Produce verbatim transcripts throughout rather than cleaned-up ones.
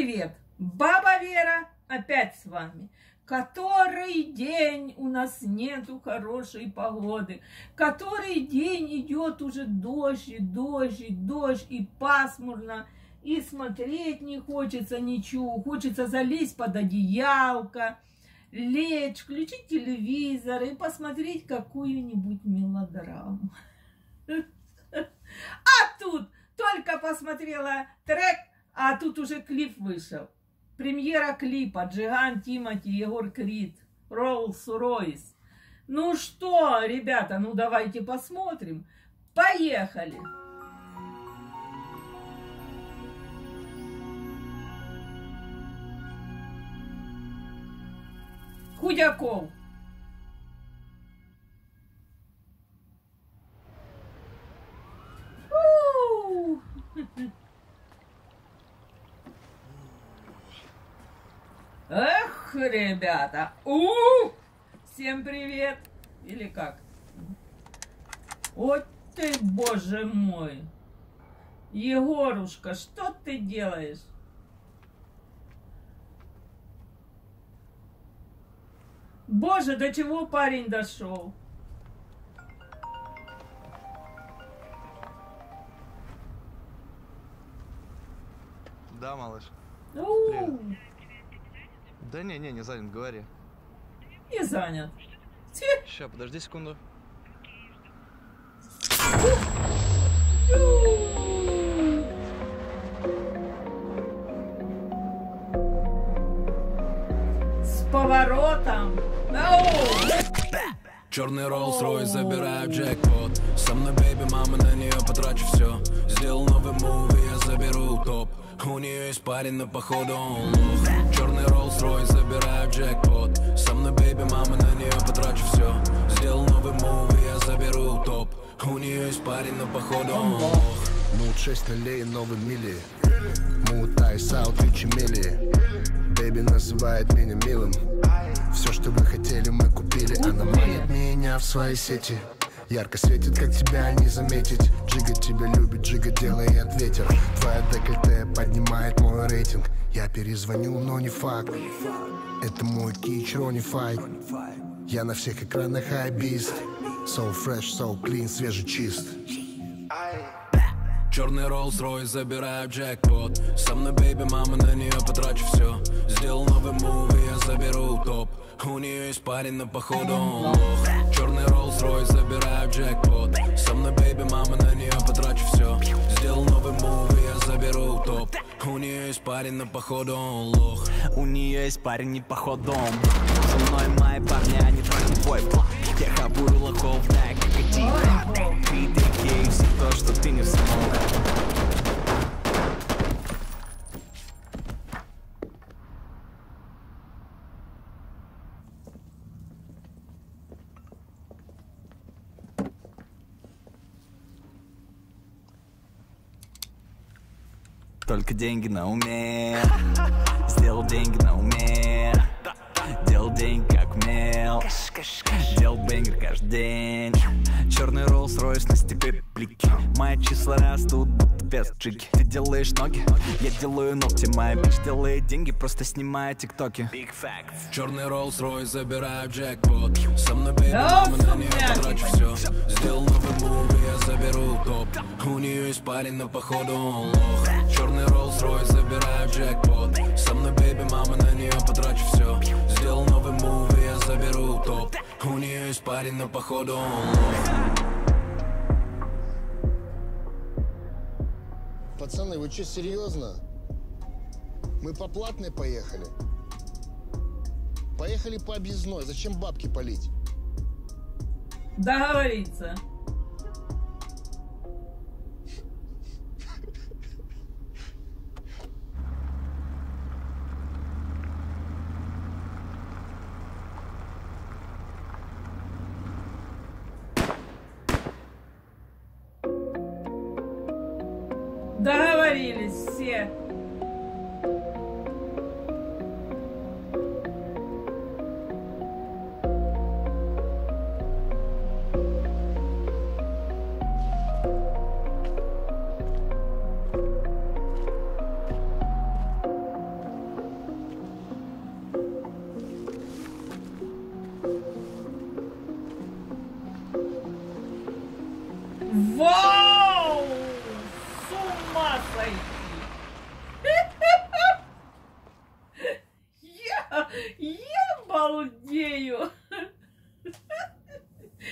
привет! Баба Вера опять с вами. Который день у нас нету хорошей погоды. Который день идет уже дождь, и дождь, и дождь, и пасмурно. И смотреть не хочется ничего. Хочется залезть под одеялко, лечь, включить телевизор и посмотреть какую-нибудь мелодраму. А тут только посмотрела трек, а тут уже клип вышел. Премьера клипа Джиган, Тимати, Егор Крид, Rolls-Royce. Ну что, ребята, ну давайте посмотрим. Поехали! Худяков. Эх, ребята. У-у-у! Всем привет. Или как? Вот ты, боже мой. Егорушка, что ты делаешь? Боже, до чего парень дошел? Да, малыш. У-у-у. Да не, не, не занят, говори. Не занят. Ща, подожди секунду. С поворотом. Черный Rolls-Royce, забираю джекпот. Со мной бейби, мама, на нее потрачу все. Сделал новый муви, я заберу топ. У нее есть парень, но походу он лох. Черный Rolls-Royce, забираю джекпот. Со мной бейби, мама, на нее потрачу все. Сделал новый муви, я заберу топ. У нее есть парень, но походу он лох. Мут шесть нулей, новый мили. Мут айс аут, ричи мили. Бэйби называет меня милым. Все, что вы хотели, мы купили. Она манит меня в свои сети. Ярко светит, как тебя не заметить. Джига тебя любит, Джига делает ветер. Твоя декольте поднимает мой рейтинг. Я перезвоню, но не факт. Это мой кич, Ронни Файт. Я на всех экранах хайбист. So fresh, so clean, свежий чист. Черный Rolls-Royce, забираю джекпот. Со мной бейби, мама, на нее потрачу все. Сделал новый муви, я заберу топ. У нее есть парень, но походу он лох. Черный Rolls-Royce, забираю джекпот. Со мной бейби, мама, на нее потрачу все. Сделал новый муви, я заберу топ. У нее есть парень, но походу он лох. У нее есть парень, не походу он. Со мной мои парни, а не твой твой план. Я хабуру лохов, да, как и тебе. Ты такие, все то, что ты не смог. Только деньги на уме. Сделал деньги на уме. Делал деньги как умел. Делал бенгер каждый день. Черный Rolls-Royce на степи блики. Мои числа растут, будто без джиги. Ты делаешь ноги, я делаю ногти. Моя бич делает деньги, просто снимая тиктоки. Big facts. Черный Rolls-Royce, забираю джекпот. Со мной бейби, мама, на нее потрачу все. Сделал новый муви, я заберу топ. У нее есть парень, но походу он лох. Черный Rolls-Royce, забираю джекпот. Со мной бейби, мама, на нее потрачу все. Сделал новый муви, я заберу топ. У нее есть парень, но походу он лох. Пацаны, вы что, серьезно? Мы по платной поехали? Поехали по объездной. Зачем бабки палить? Договориться. Договорились все.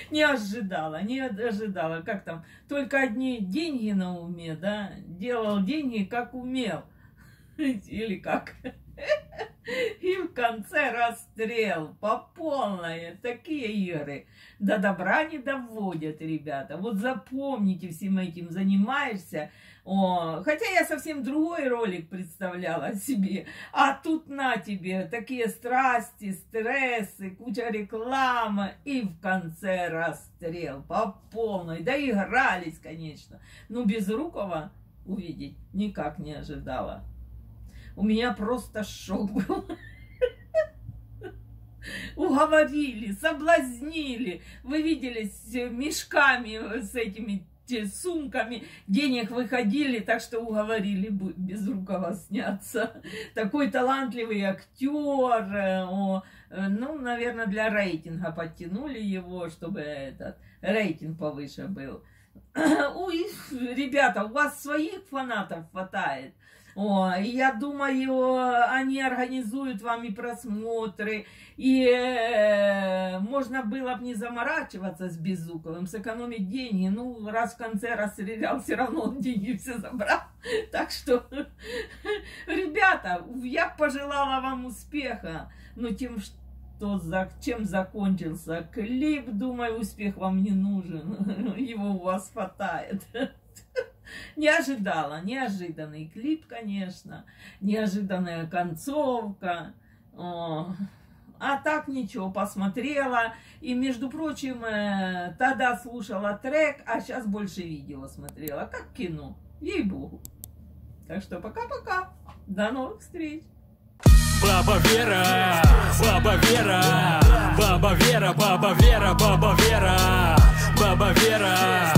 Не ожидала, не ожидала. Как там, только одни деньги на уме, да? Делал деньги, как умел. Или как? И в конце расстрел по полной. Такие игры до добра не доводят, ребята. Вот запомните, всем этим занимаешься. О, хотя я совсем другой ролик представляла себе. А тут на тебе такие страсти, стрессы, куча рекламы. И в конце расстрел по полной. Доигрались, конечно. Но Безрукова увидеть никак не ожидала. У меня просто шок был. Уговорили, соблазнили. Вы видели с мешками, с этими сумками. Денег выходили, так что уговорили Безрукова сняться. Такой талантливый актер. О, ну, наверное, для рейтинга подтянули его, чтобы этот рейтинг повыше был. Ой, ребята, у вас своих фанатов хватает. О, и я думаю, они организуют вам и просмотры, и э, можно было бы не заморачиваться с Безруковым, сэкономить деньги. Ну, раз в конце расстрелял, все равно он деньги все забрал. Так что, ребята, я пожелала вам успеха, но тем, что за, чем закончился клип, думаю, успех вам не нужен, его у вас хватает. Не ожидала, неожиданный клип, конечно, неожиданная концовка. О, а так ничего, посмотрела. И, между прочим, э, тогда слушала трек, а сейчас больше видео смотрела, как кино, ей-богу. Так что пока-пока, до новых встреч. Баба Вера, баба Вера, баба Вера, баба Вера, баба Вера, баба Вера.